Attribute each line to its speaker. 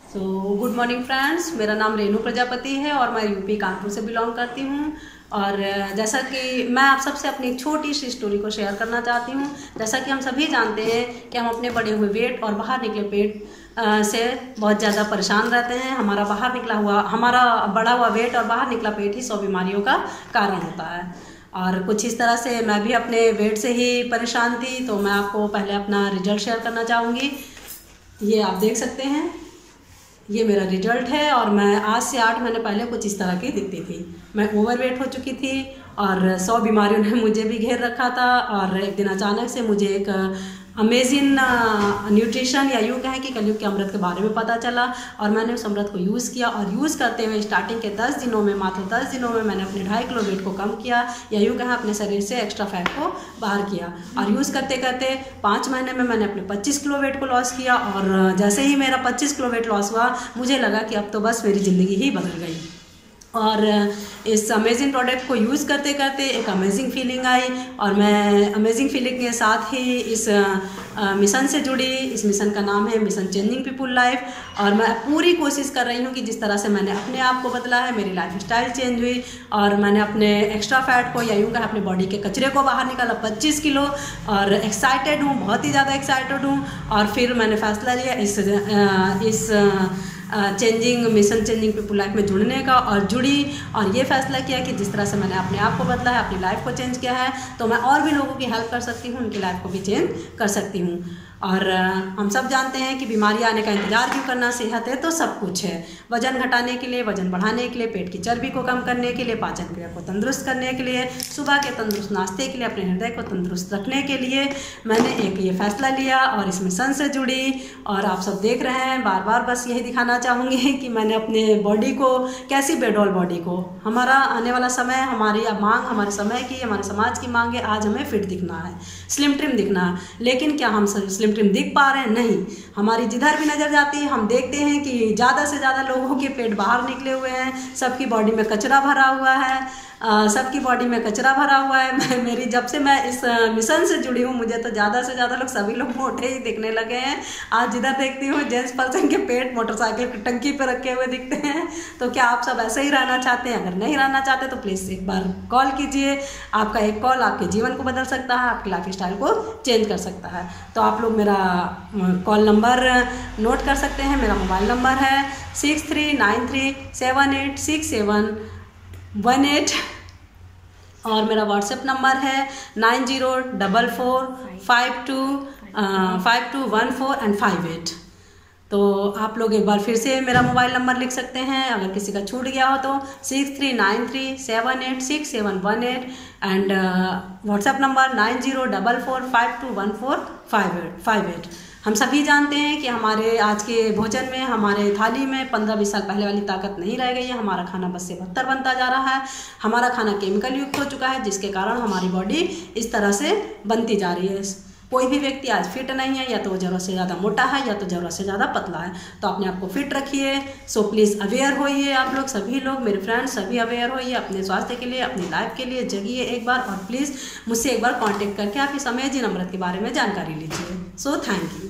Speaker 1: Good morning friends, मेरा नाम रेणु प्रजापति है और मैं यूपी कानपुर से बिलोंग करती हूँ। और जैसा कि मैं आप सबसे अपनी एक छोटी सी स्टोरी को शेयर करना चाहती हूँ। जैसा कि हम सभी जानते हैं कि हम अपने बढ़े हुए वेट और बाहर निकले पेट से बहुत ज़्यादा परेशान रहते हैं। हमारा बढ़ा हुआ वेट और बाहर निकला पेट ही 100 बीमारियों का कारण होता है। और कुछ इस तरह से मैं भी अपने वेट से ही परेशान थी, तो मैं आपको पहले अपना रिजल्ट शेयर करना चाहूँगी। ये आप देख सकते हैं, ये मेरा रिजल्ट है। और मैं आज से 8 महीने पहले कुछ इस तरह की दिखती थी। मैं ओवरवेट हो चुकी थी और 100 बीमारियों ने मुझे भी घेर रखा था। और एक दिन अचानक से मुझे एक अमेजिंग न्यूट्रिशन या यूँ कहें कि कलयुग के अमृत के बारे में पता चला। और मैंने उस अमृत को यूज़ किया और यूज़ करते हुए स्टार्टिंग के 10 दिनों में, मात्र 10 दिनों में मैंने अपने 2.5 किलो वेट को कम किया, या यूँ कहें अपने शरीर से एक्स्ट्रा फैट को बाहर किया। और यूज़ करते करते 5 महीने में मैंने अपने 25 किलो वेट को लॉस किया। और जैसे ही मेरा 25 किलो वेट लॉस हुआ, मुझे लगा कि अब तो बस मेरी ज़िंदगी ही बदल गई। और इस अमेजिंग प्रोडक्ट को यूज़ करते करते एक अमेजिंग फीलिंग आई। और मैं अमेजिंग फीलिंग के साथ ही इस मिशन से जुड़ी। इस मिशन का नाम है मिशन चेंजिंग पीपल लाइफ। और मैं पूरी कोशिश कर रही हूँ कि जिस तरह से मैंने अपने आप को बदला है, मेरी लाइफ स्टाइल चेंज हुई और मैंने अपने एक्स्ट्रा फैट को, या यूँ कहा अपने बॉडी के कचरे को बाहर निकाला 25 किलो। और एक्साइटेड हूँ, बहुत ही ज़्यादा एक्साइटेड हूँ। और फिर मैंने फैसला लिया इस मिशन चेंजिंग पीपल लाइफ में जुड़ने का, और जुड़ी। और ये फैसला किया कि जिस तरह से मैंने अपने आप को बदला है, अपनी लाइफ को चेंज किया है, तो मैं और भी लोगों की हेल्प कर सकती हूँ, उनकी लाइफ को भी चेंज कर सकती हूँ। और हम सब जानते हैं कि बीमारी आने का इंतजार क्यों करना, सेहत है तो सब कुछ है। वजन घटाने के लिए, वजन बढ़ाने के लिए, पेट की चर्बी को कम करने के लिए, पाचन क्रिया को तंदुरुस्त करने के लिए, सुबह के तंदुरुस्त नाश्ते के लिए, अपने हृदय को तंदुरुस्त रखने के लिए मैंने एक ये फैसला लिया और इस मिशन से जुड़ी। और आप सब देख रहे हैं, बार बार बस यही दिखाना चाहूँगी कि मैंने अपने बॉडी को, कैसी बेडॉल बॉडी को, हमारा आने वाला समय, हमारी मांग, हमारे समय की, हमारे समाज की मांग है, आज हमें फिट दिखना है, स्लिम ट्रिम दिखना है। लेकिन क्या हम स्लिम ट्रिम दिख पा रहे हैं? नहीं। हमारी जिधर भी नज़र जाती है हम देखते हैं कि ज़्यादा से ज़्यादा लोगों के पेट बाहर निकले हुए हैं, सबकी बॉडी में कचरा भरा हुआ है, सबकी बॉडी में कचरा भरा हुआ है। मेरी जब से मैं इस मिशन से जुड़ी हूँ, मुझे तो ज़्यादा से ज़्यादा लोग, सभी लोग मोटे ही दिखने लगे हैं। आज जिधर देखती हूँ जेंट्स पर्सन के पेट मोटरसाइकिल की टंकी पर रखे हुए दिखते हैं। तो क्या आप सब ऐसे ही रहना चाहते हैं? अगर नहीं रहना चाहते तो प्लीज़ एक बार कॉल कीजिए। आपका एक कॉल आपके जीवन को बदल सकता है, आपकी लाइफ स्टाइल को चेंज कर सकता है। तो आप लोग मेरा कॉल नंबर नोट कर सकते हैं। मेरा मोबाइल नंबर है 6393786718 और मेरा व्हाट्सएप नंबर है 9044525214 तो आप लोग एक बार फिर से मेरा मोबाइल नंबर लिख सकते हैं, अगर किसी का छूट गया हो तो 6393786718 एंड व्हाट्सएप नंबर 9044521458। हम सभी जानते हैं कि हमारे आज के भोजन में, हमारे थाली में 15-20 साल पहले वाली ताकत नहीं रह गई है। हमारा खाना बस से बदतर बनता जा रहा है। हमारा खाना केमिकल युक्त हो चुका है, जिसके कारण हमारी बॉडी इस तरह से बनती जा रही है। कोई भी व्यक्ति आज फिट नहीं है, या तो वो ज़रूरत से ज़्यादा मोटा है, या तो ज़रूरत से ज़्यादा पतला है। तो अपने आप को फिट रखिए। सो प्लीज़ अवेयर होइए, आप लोग सभी लोग, मेरे फ्रेंड्स सभी अवेयर होइए अपने स्वास्थ्य के लिए, अपनी लाइफ के लिए। जगिए एक बार और प्लीज़ मुझसे एक बार कांटेक्ट करके आप इस अमेजिंग अमृत के बारे में जानकारी लीजिए। So thank you.